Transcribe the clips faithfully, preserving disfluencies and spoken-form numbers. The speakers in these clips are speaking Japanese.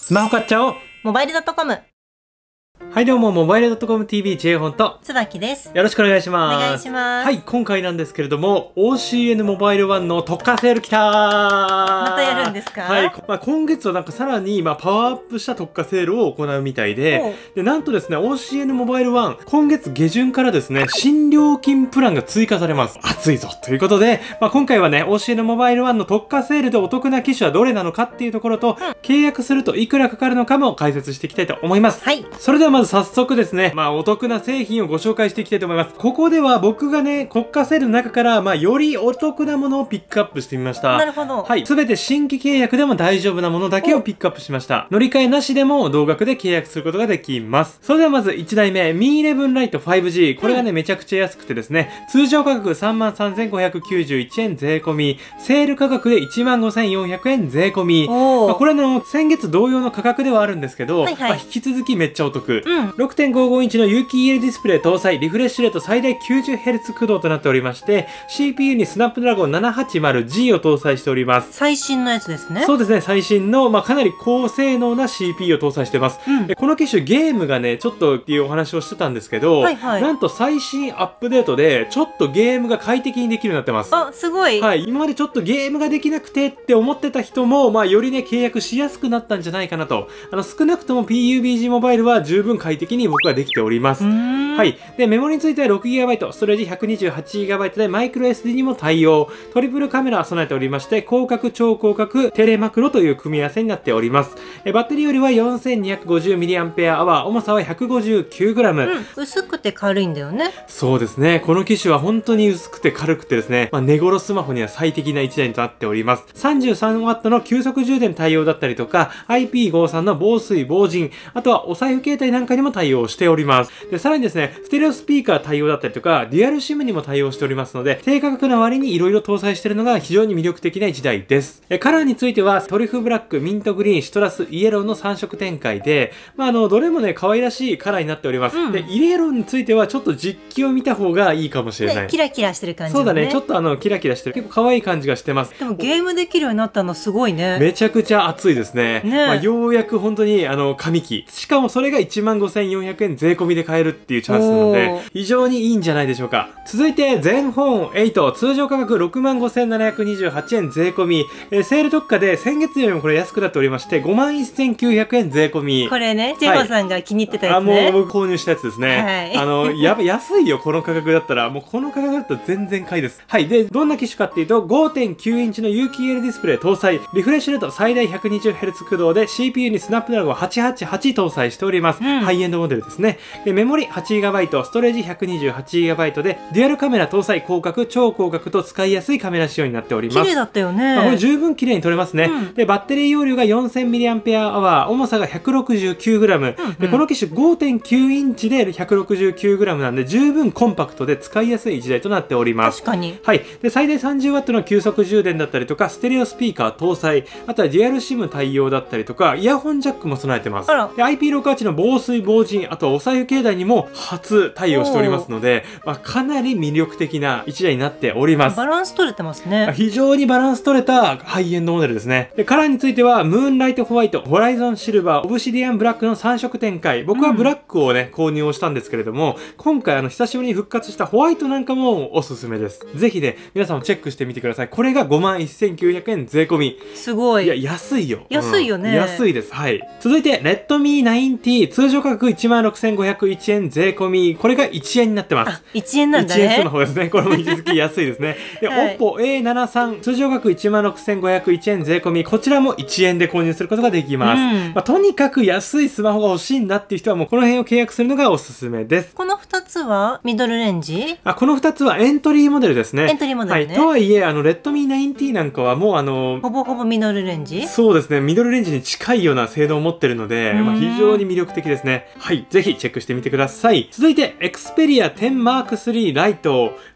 スマホ買っちゃおうモバイルドットコム。 はいどうも、モバイルドットコム ティーブイ J 本と椿です。 よろしくお願いします。 お願いします。 はい、今回なんですけれども オーシーエヌ モバイルワンの特価セールきたー。 またやるんですか？ はい、まあ、今月はなんかさらに、まあ、パワーアップした特価セールを行うみたいで、でなんとですね オーシーエヌ モバイルワン今月下旬からですね新料金プランが追加されます。熱いぞということで、まあ、今回はね オーシーエヌ モバイルワンの特価セールでお得な機種はどれなのかっていうところと、うん、契約するといくらかかるのかも解説していきたいと思います。 はい、 それではまず早速ですね、まあお得な製品をご紹介していきたいと思います。ここでは僕がね、国家セールの中から、まあよりお得なものをピックアップしてみました。 なるほど。 はい。すべて新規契約でも大丈夫なものだけをピックアップしました。乗り換えなしでも同額で契約することができます。それではまずいちだいめ、ミーイレブン Lite ファイブジー。これがね、うん、めちゃくちゃ安くてですね、通常価格 さんまんさんぜんごひゃくきゅうじゅういちえん税込み、セール価格で いちまんごせんよんひゃくえん税込み。まあ、これの先月同様の価格ではあるんですけど、はいはい、まあ引き続きめっちゃお得。うん、ろくてんごじゅうごインチの有機 イーエル ディスプレイ搭載、リフレッシュレート最大 きゅうじゅうヘルツ 駆動となっておりまして、シーピーユー にスナップドラゴン ななはちまるジー を搭載しております。 最新のやつですね。 そうですね、最新の、まあ、かなり高性能な シーピーユー を搭載してます。うん、でこの機種ゲームがね、ちょっとっていうお話をしてたんですけど、はいはい、なんと最新アップデートで、ちょっとゲームが快適にできるようになってます。 あ、すごい。 はい、今までちょっとゲームができなくてって思ってた人も、まあ、よりね、契約しやすくなったんじゃないかなと。あの、少なくとも ピーユービージー モバイルは十分快適に僕はできております。はい。で、メモリについては ろくギガバイト、ストレージ ひゃくにじゅうはちギガバイト でマイクロ エスディー にも対応。トリプルカメラを備えておりまして、広角、超広角、テレマクロという組み合わせになっております。えバッテリーよりは よんせんにひゃくごじゅうミリアンペアアワー、重さは ひゃくごじゅうきゅうグラム。 うん、薄くて軽いんだよね。 そうですね。この機種は本当に薄くて軽くてですね、まあ、寝頃スマホには最適ないちだいとなっております。さんじゅうさんワット の急速充電対応だったりとか、アイピーごじゅうさん の防水防塵、あとはお財布携帯なんかにも対応しております。で、さらにですね、ステレオスピーカー対応だったりとか、デュアルシムにも対応しておりますので、低価格な割に色々搭載しているのが非常に魅力的ないちだいです。えカラーについては、トリュフブラック、ミントグリーン、シトラス、イエローのさん色展開で、まあ、あの、どれもね、可愛らしいカラーになっております。うん、で、イエローについては、ちょっと実機を見た方がいいかもしれない。 ね、キラキラしてる感じ、ね。 そうだね、ちょっとあの、キラキラしてる。結構可愛い感じがしてます。 でもゲームできるようになったのすごいね。 めちゃくちゃ熱いですね。ね、まあ、ようやく本当に、あの、神機。しかもそれが いちまんごせんよんひゃくえん税込みで買えるっていうチャンスなので、非常にいいんじゃないでしょうか。続いて、全本エイト、通常価格 ろくまんごせんななひゃくにじゅうはちえん税込み、えー、セール特価で先月よりもこれ安くなっておりまして、ごまんせんきゅうひゃくえん税込み。 これね、ジェゴさんが気に入ってたやつね。 はい、あ、もう僕購入したやつですね。はい、あの、やば、安いよ、この価格だったら。もうこの価格だったら全然買いです。はい。で、どんな機種かっていうと、ごてんきゅうインチの有機 イーエル ディスプレイ搭載、リフレッシュレート最大 ひゃくにじゅうヘルツ 駆動で シーピーユー にスナップドラゴンはちはちはち搭載しております。うん、ハイエンドモデルですね。で、メモリ はちギガバイト、ストレージ ひゃくにじゅうはちギガバイト で、デュアルカメラ搭載広角、超広角と使いやすいカメラ仕様になっております。 綺麗だったよね。 まあ、これ十分綺麗に撮れますね。うん、で、バッテリー容量が よんせんミリアンペアアワー、重さが ひゃくろくじゅうきゅうグラム。うんうん、で、この機種 ごてんきゅうインチで ひゃくろくじゅうきゅうグラム なんで、十分コンパクトで使いやすいいちだいとなっております。 確かに。 はい。で、最大 さんじゅうワット の急速充電だったりとか、ステレオスピーカー搭載、あとはデュアルシム対応だったりとか、イヤホンジャックも備えてます。で、アイピーろくはち の防水防塵、あとはお財布携帯にも初対応しておりますので、まあ、かなり魅力的ないちだいになっております。 バランス取れてますね。 非常にバランス取れたハイエンドモデルですね。で、カラーについては、ムーンライトホワイト、ホライゾンシルバー、オブシディアンブラックのさん色展開。僕はブラックをね、購入をしたんですけれども、今回あの、久しぶりに復活したホワイトなんかもおすすめです。ぜひね、皆さんもチェックしてみてください。これが ごまんせんきゅうひゃくえん税込み。 すごい。 いや、安いよ。 安いよね。 うん、安いです。はい。続いて、レッドミーナインティー、通常価格 いちまんろくせんごひゃくいちえん税込み。これがいちえんになってます。 あ、いちえんなんだね。 いちえんスマホですね。これも引き続き安いですね。で、はい、オッポエーななじゅうさん、通常価格 いちまんろくせんごひゃくいちえん税込み。こちらもいちえんで購入することができます。うん、まあ、とにかく安いスマホが欲しいんだっていう人はもうこの辺を契約するのがおすすめです。 このふたつはミドルレンジ？ あ、このふたつはエントリーモデルですね。 エントリーモデルね。 はい。とはいえ、あの、レッドミーナインティーなんかはもうあの、 ほぼほぼミドルレンジ？ そうですね。ミドルレンジに近いような性能を持ってるので、まあ、非常に魅力的ですね。はい。ぜひチェックしてみてください。続いて、エクスペリアテンマークスリーライト。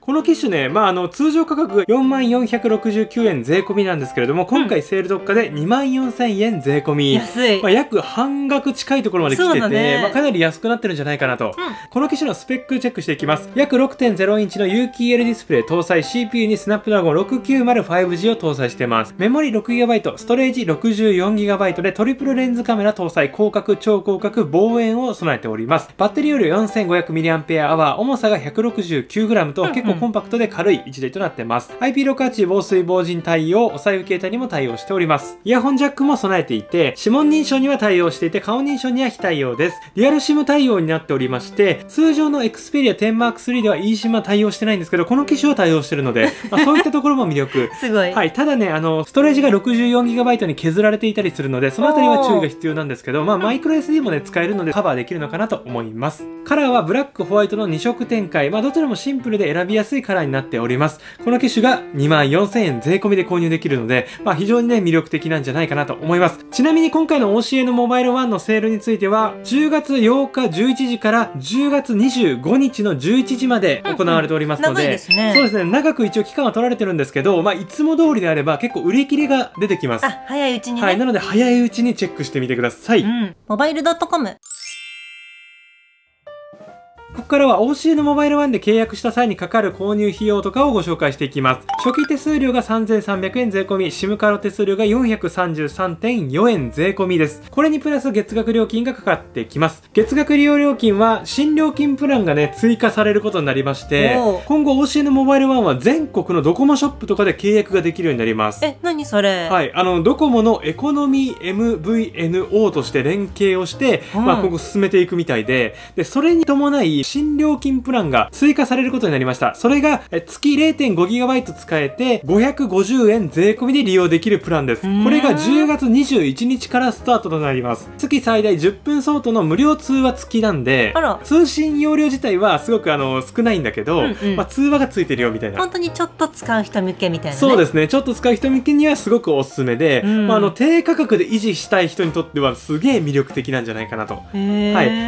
この機種ね、まあ、あの、通常価格よんまんよんひゃくろくじゅうきゅうえん税込みなんですけれども、今回セール特価でにまんよんせんえん税込み。 安い。 まあ、約半額近いところまで来てて、 ね、 まあ、かなり安くなってるんじゃないかなと。 うん、 この機種のスペックチェックしていきます。約 ろくてんゼロ インチの有機 イーエル ディスプレイ搭載 シーピーユー にスナップドラゴンろくきゅうまるファイブジー を搭載してます。メモリ ろくギガバイト、ストレージ ろくじゅうよんギガバイト でトリプルレンズカメラ搭載広角超広角望遠を備えております。バッテリー容量 よんせんごひゃくミリアンペアアワー、重さが ひゃくろくじゅうきゅうグラム と結構コンパクトで軽いいちだいとなってます。アイピーろくはち 防水防塵対応、お財布携帯にも対応しております。イヤホンジャックも備えていて、指紋認証には対応していて、顔認証には非対応です。デュアル シム 対応になっておりまして、通常の Xperia テンマークスリー では eSIM は対応してないんですけど、この機種は対応してるので、まあ、そういったところも魅力。 すごい。 はい。ただね、あの、ストレージが ろくじゅうよんギガバイト に削られていたりするので、そのあたりは注意が必要なんですけど、まあ、マイクロ エスディー もね、使えるのでカバーできるのかなと思います。カラーはブラック、ホワイトのに色展開。まあ、どちらもシンプルで選びやすいカラーになっております。この機種がにまんよんせんえん税込みで購入できるので、まあ、非常にね、魅力的なんじゃないかなと思います。ちなみに今回の オーシーエヌ モバイルワンのセールについては、じゅうがつようかじゅういちじからじゅうがつにじゅうごにちのじゅういちじまで行われておりますので、 うんうん、長いですね。 そうですね、長く一応期間は取られてるんですけど、まあ、いつも通りであれば結構売り切れが出てきます。 あ、早いうちにね。 はい、なので早いうちにチェックしてみてください。 うん、モバイル .com。 ここからは オーシーエヌ モバイルワンで契約した際にかかる購入費用とかをご紹介していきます。初期手数料がさんぜんさんびゃくえん税込み、SIM カード手数料がよんひゃくさんじゅうさんてんよんえん税込みです。これにプラス月額料金がかかってきます。月額利用料金は新料金プランがね、追加されることになりまして、今後 オーシーエヌ モバイルワンは全国のドコモショップとかで契約ができるようになります。 え、何それ？ はい、あの、ドコモのエコノミー エムブイエヌオー として連携をして、うん、まあ今後進めていくみたいで、で、それに伴い新料金プランが追加されることになりました。それが月 れいてんごギガバイト 使えてごひゃくごじゅうえん税込みで利用できるプランです。これがじゅうがつにじゅういちにちからスタートとなります。月最大じゅっぷん相当の無料通話付きなんで、通信容量自体はすごくあの少ないんだけど、うんうん、まあ通話がついてるよみたいな。 本当にちょっと使う人向けみたいな、ね。 そうですね。ちょっと使う人向けにはすごくおすすめで、まあ、あの低価格で維持したい人にとってはすげえ魅力的なんじゃないかなと。はい。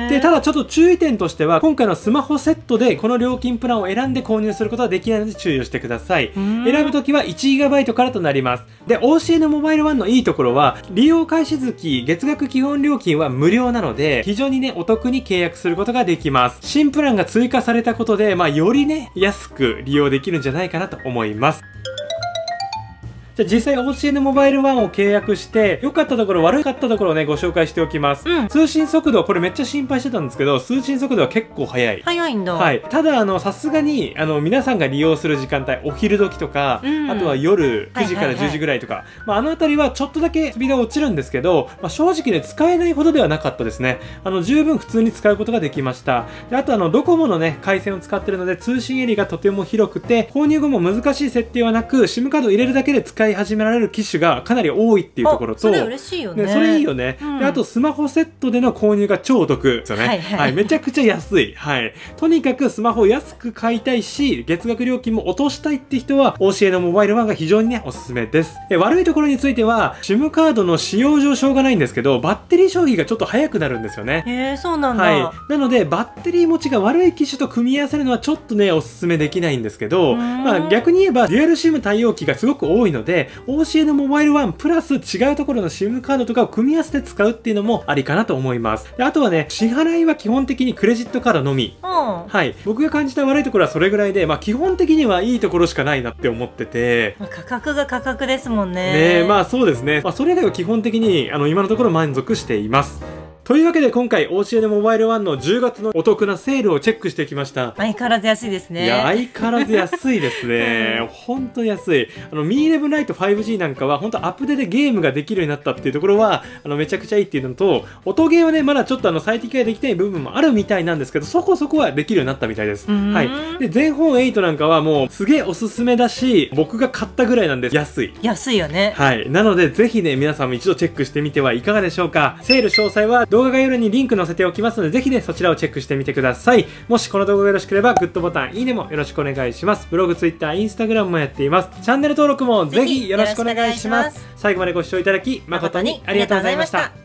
で、ただちょっと注意点としては、今回のスマホセットでこの料金プランを選んで購入することはできないので注意をしてください。選ぶときはいちギガバイト からとなります。で、オーシーエヌ モバイルワンのいいところは、利用開始月、月額基本料金は無料なので、非常にね、お得に契約することができます。新プランが追加されたことで、まあ、よりね、安く利用できるんじゃないかなと思います。じゃあ実際 オーシーエヌ モバイルワンを契約して良かったところ悪かったところをねご紹介しておきます、うん、通信速度これめっちゃ心配してたんですけど通信速度は結構速い速いんだ。 はい。ただあのさすがにあの皆さんが利用する時間帯お昼時とか、うん、あとは夜くじからじゅうじぐらいとか、まあ、あの辺りはちょっとだけスピードが落ちるんですけど、まあ、正直ね使えないほどではなかったですね。あの十分普通に使うことができました。であとあのドコモのね回線を使ってるので通信エリアがとても広くて購入後も難しい設定はなく SIM カードを入れるだけで使い始められる機種がかなり多いっていうところと、 それ嬉しいよね。 ねそれいいよね、うん、であとスマホセットでの購入が超お得ですよね。はい、はいはい、めちゃくちゃ安い。はい。とにかくスマホを安く買いたいし月額料金も落としたいって人は オーシーエヌ モバイルワンが非常にねおすすめです。で悪いところについては SIM カードの使用上しょうがないんですけどバッテリー消費がちょっと早くなるんですよね。 へえ、そうなんだ。 はい。なのでバッテリー持ちが悪い機種と組み合わせるのはちょっとねおすすめできないんですけど、まあ逆に言えばデュアル シム 対応機がすごく多いので オーシーエヌ モバイルワンプラス違うところの SIM カードとかを組み合わせて使うっていうのもありかなと思います。であとはね支払いは基本的にクレジットカードのみ。うん、はい。僕が感じた悪いところはそれぐらいで、まあ基本的にはいいところしかないなって思ってて、 価格が価格ですもんね。 ねえ、まあそうですね。まあそれ以外は基本的にあの今のところ満足しています。というわけで今回 オーシーエヌ モバイルワンのじゅうがつのお得なセールをチェックしてきました。 相変わらず安いですね。 いや、相変わらず安いですね。ほんと安い。あの、ミーイレブン ライト ファイブジー なんかはほんとアップデでゲームができるようになったっていうところは、あの、めちゃくちゃいいっていうのと、音ゲーはね、まだちょっとあの、最適化できない部分もあるみたいなんですけど、そこそこはできるようになったみたいです。はい。で、全本エイトなんかはもうすげえおすすめだし、僕が買ったぐらいなんで安い。 安いよね。 はい。なので、ぜひね、皆さんも一度チェックしてみてはいかがでしょうか。セール詳細は動画概要欄にリンク載せておきますので、ぜひね、そちらをチェックしてみてください。もしこの動画がよろしければ、グッドボタン、いいねもよろしくお願いします。ブログ、ツイッター、インスタグラムもやっています。チャンネル登録もぜひよろしくお願いします。最後までご視聴いただき、誠にありがとうございました。